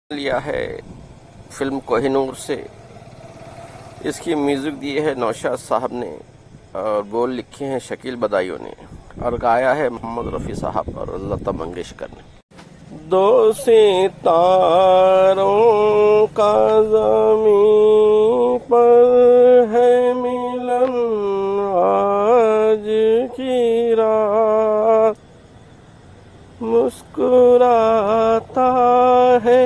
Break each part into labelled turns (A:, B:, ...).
A: लिया है फिल्म कोहिनूर से। इसकी म्यूजिक दी है नौशाद साहब ने और बोल लिखे हैं शकील बदायूं ने और गाया है मोहम्मद रफ़ी साहब और लता मंगेशकर ने। दो सितारों का ज़मीं पर है मिलन आज की रात, मुस्कुराता है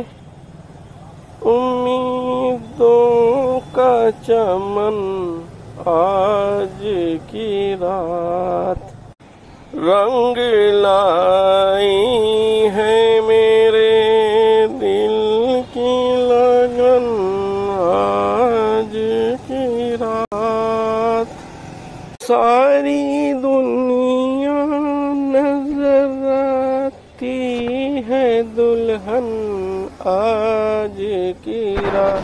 A: उम्मीदों का चमन आज की रात, रंग लाई है मेरे दिल की लगन आज की रात। सारी दुनिया नजर आती है दुल्हन आज की रात,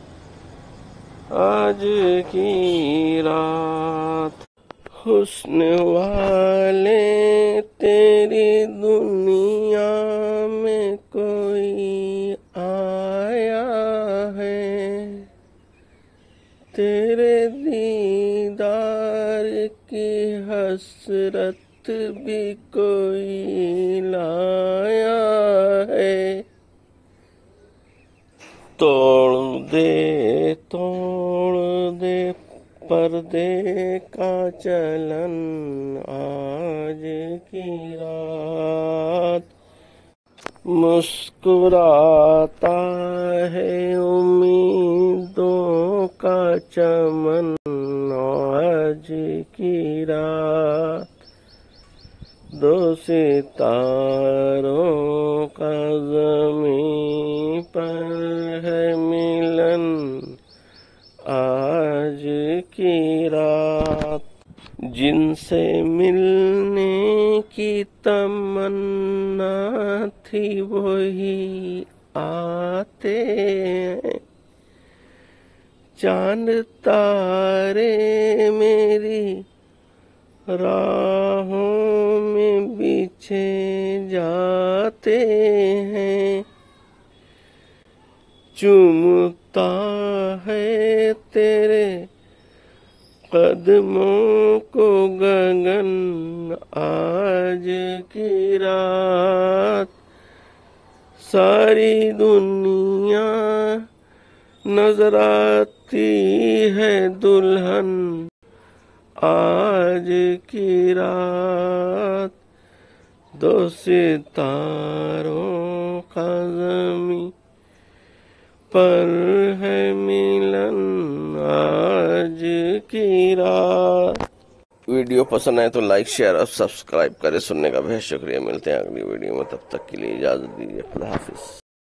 A: आज की रात। हुस्न वाले तेरी दुनिया में कोई आया है, तेरे दीदार की हसरत भी कोई लाया है। तोड़ दे पर्दे का चलन आज की रात, मुस्कुराता है उम्मीदों का चमन आज की रात। दो सितारों का ज़मीं पर है मिलन आज की रात, जिनसे मिलने की तमन्ना थी वही आते हैं। चांद तारे मेरी राहों में बिछे जाते हैं, चूमता है तेरे कदमों को गगन आज की रात। सारी दुनिया नजर आती है दुल्हन आज की रात। दो सितारों का ज़मीं पर है मिलन आज की रात। वीडियो पसंद आए तो लाइक शेयर और सब्सक्राइब करें। सुनने का बेहद शुक्रिया। मिलते हैं अगली वीडियो में, तब तक के लिए इजाज़त दीजिए। खुदा हाफिज़।